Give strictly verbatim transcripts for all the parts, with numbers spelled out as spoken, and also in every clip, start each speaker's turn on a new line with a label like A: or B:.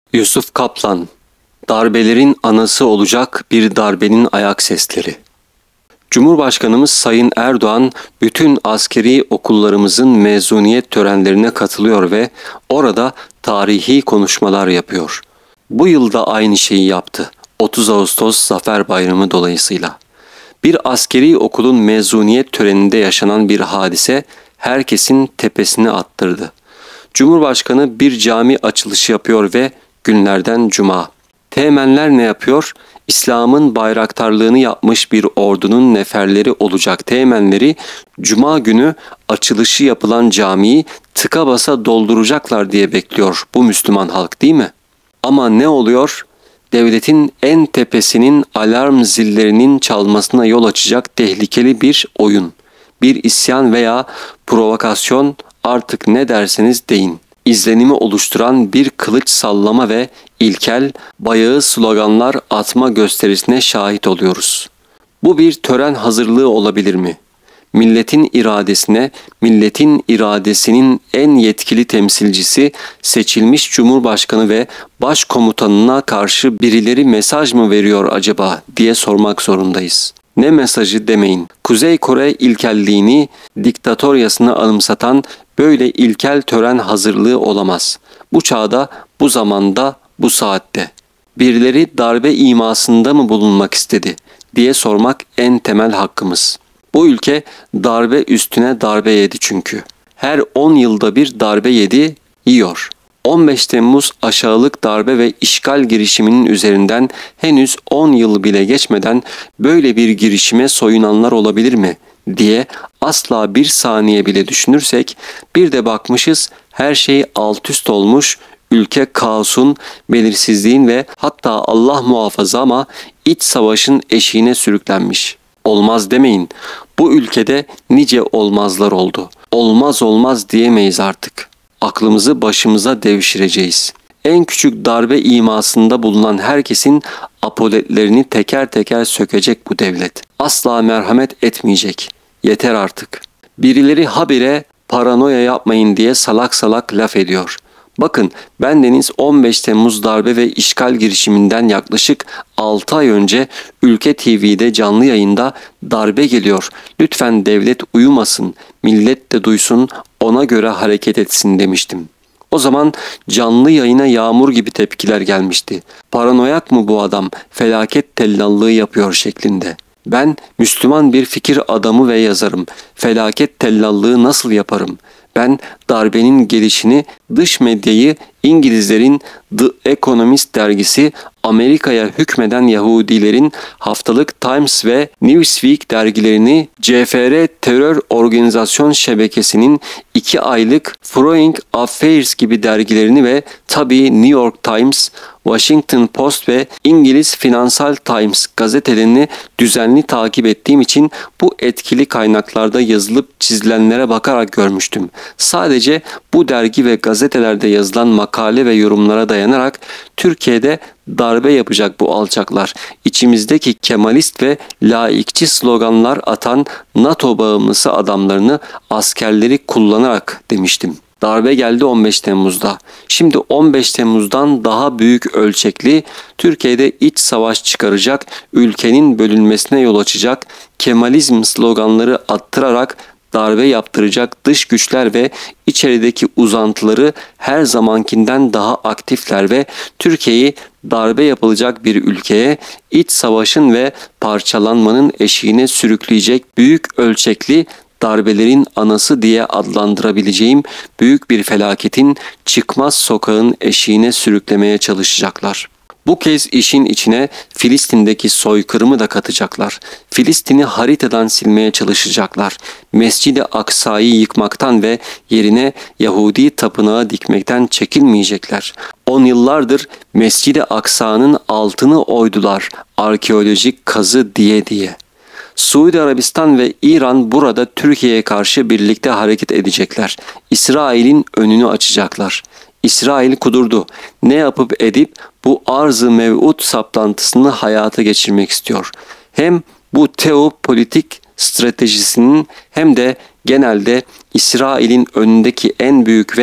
A: Yusuf Kaplan, darbelerin anası olacak bir darbenin ayak sesleri. Cumhurbaşkanımız Sayın Erdoğan, bütün askeri okullarımızın mezuniyet törenlerine katılıyor ve orada tarihi konuşmalar yapıyor. Bu yıl da aynı şeyi yaptı. otuz Ağustos Zafer Bayramı dolayısıyla. Bir askeri okulun mezuniyet töreninde yaşanan bir hadise herkesin tepesine attırdı. Cumhurbaşkanı bir cami açılışı yapıyor ve günlerden cuma. Teğmenler ne yapıyor? İslam'ın bayraktarlığını yapmış bir ordunun neferleri olacak teğmenleri cuma günü açılışı yapılan camiyi tıka basa dolduracaklar diye bekliyor bu Müslüman halk, değil mi? Ama ne oluyor? Devletin en tepesinin alarm zillerinin çalmasına yol açacak tehlikeli bir oyun, bir isyan veya provokasyon, artık ne derseniz deyin, izlenimi oluşturan bir kılıç sallama ve ilkel, bayağı sloganlar atma gösterisine şahit oluyoruz. Bu bir tören hazırlığı olabilir mi? Milletin iradesine, milletin iradesinin en yetkili temsilcisi seçilmiş Cumhurbaşkanı ve Başkomutanına karşı birileri mesaj mı veriyor acaba diye sormak zorundayız. Ne mesajı demeyin. Kuzey Kore ilkelliğini, diktatoryasını anımsatan böyle ilkel tören hazırlığı olamaz. Bu çağda, bu zamanda, bu saatte. Birileri darbe imasında mı bulunmak istedi diye sormak en temel hakkımız. Bu ülke darbe üstüne darbe yedi çünkü. Her on yılda bir darbe yedi, yiyor. on beş Temmuz aşağılık darbe ve işgal girişiminin üzerinden henüz on yıl bile geçmeden böyle bir girişime soyunanlar olabilir mi diye asla bir saniye bile düşünürsek, bir de bakmışız her şey alt üst olmuş, ülke kaosun, belirsizliğin ve hatta Allah muhafaza ama iç savaşın eşiğine sürüklenmiş. Olmaz demeyin. Bu ülkede nice olmazlar oldu. Olmaz olmaz diyemeyiz artık. Aklımızı başımıza devşireceğiz. En küçük darbe imasında bulunan herkesin apoletlerini teker teker sökecek bu devlet. Asla merhamet etmeyecek. Yeter artık. Birileri habire paranoya yapmayın diye salak salak laf ediyor. Bakın, bendeniz on beş Temmuz darbe ve işgal girişiminden yaklaşık altı ay önce Ülke T V'de canlı yayında darbe geliyor, lütfen devlet uyumasın, millet de duysun, ona göre hareket etsin demiştim. O zaman canlı yayına yağmur gibi tepkiler gelmişti. Paranoyak mı bu adam, felaket tellallığı yapıyor şeklinde. Ben Müslüman bir fikir adamı ve yazarım. Felaket tellallığı nasıl yaparım? Ben darbenin gelişini, dış medyayı, İngilizlerin The Economist dergisi, Amerika'ya hükmeden Yahudilerin haftalık Times ve Newsweek dergilerini, C F R terör organizasyon şebekesinin iki aylık Foreign Affairs gibi dergilerini ve tabii New York Times, Washington Post ve İngiliz Financial Times gazetelerini düzenli takip ettiğim için bu etkili kaynaklarda yazılıp çizilenlere bakarak görmüştüm. Sadece bu dergi ve gazetelerde yazılan makale ve yorumlara dayanarak Türkiye'de darbe yapacak bu alçaklar, içimizdeki Kemalist ve laikçi sloganlar atan NATO bağımlısı adamlarını, askerleri kullanarak demiştim. Darbe geldi on beş Temmuz'da. Şimdi on beş Temmuz'dan daha büyük ölçekli, Türkiye'de iç savaş çıkaracak, ülkenin bölünmesine yol açacak, Kemalizm sloganları attırarak darbe yaptıracak dış güçler ve içerideki uzantıları her zamankinden daha aktifler ve Türkiye'yi darbe yapılacak bir ülkeye, iç savaşın ve parçalanmanın eşiğine sürükleyecek büyük ölçekli darbelerin anası diye adlandırabileceğim büyük bir felaketin çıkmaz sokağın eşiğine sürüklemeye çalışacaklar. Bu kez işin içine Filistin'deki soykırımı da katacaklar. Filistin'i haritadan silmeye çalışacaklar. Mescid-i Aksa'yı yıkmaktan ve yerine Yahudi tapınağı dikmekten çekinmeyecekler. On yıllardır Mescid-i Aksa'nın altını oydular arkeolojik kazı diye diye. Suudi Arabistan ve İran burada Türkiye'ye karşı birlikte hareket edecekler. İsrail'in önünü açacaklar. İsrail kudurdu. Ne yapıp edip bu arz-ı mev'ud saplantısını hayata geçirmek istiyor. Hem bu teopolitik stratejisinin hem de genelde İsrail'in önündeki en büyük ve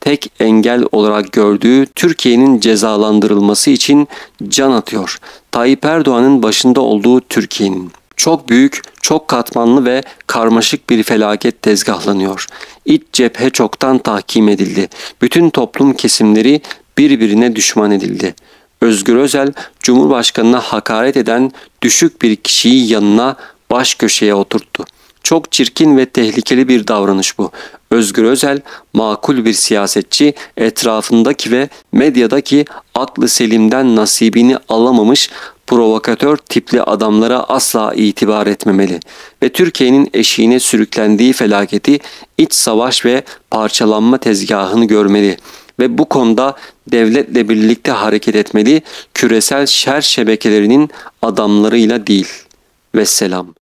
A: tek engel olarak gördüğü Türkiye'nin cezalandırılması için can atıyor. Tayyip Erdoğan'ın başında olduğu Türkiye'nin. Çok büyük, çok katmanlı ve karmaşık bir felaket tezgahlanıyor. İç cephe çoktan tahkim edildi. Bütün toplum kesimleri birbirine düşman edildi. Özgür Özel, Cumhurbaşkanı'na hakaret eden düşük bir kişiyi yanına baş köşeye oturttu. Çok çirkin ve tehlikeli bir davranış bu. Özgür Özel, makul bir siyasetçi, etrafındaki ve medyadaki aklı selimden nasibini alamamış provokatör tipli adamlara asla itibar etmemeli ve Türkiye'nin eşiğine sürüklendiği felaketi, iç savaş ve parçalanma tezgahını görmeli ve bu konuda devletle birlikte hareket etmeli, küresel şer şebekelerinin adamlarıyla değil. Vesselam.